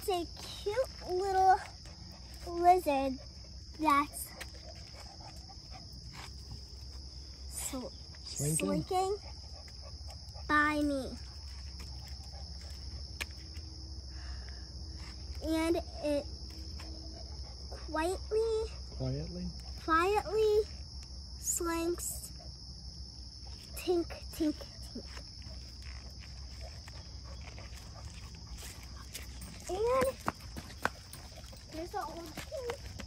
It's a cute little lizard that's slinking by me. And it quietly slinks, tink, tink, tink. And there's an old tree.